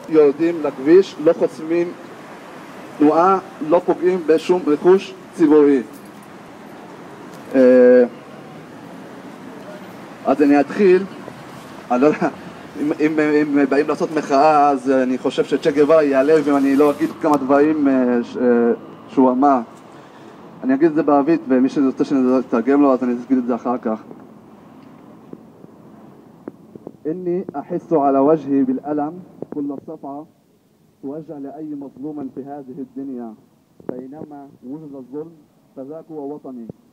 יורדים לכביש, לא חוסמים תנועה, לא פוגעים בשום רכוש ציבורי. אז אני אתחיל, אני לא יודע, אם באים לעשות מחאה אז אני חושב שצ'ה גווארה יעלה ואני לא אגיד כמה דברים שהוא אמר. אני אגיד את זה בערבית ומי שרוצה שנתרגם לו אז אני אגיד את זה אחר כך. إني أحس على وجهي بالألم كل صفعة توجه لأي مظلوم في هذه الدنيا بينما وجد الظلم فذاك هو وطني.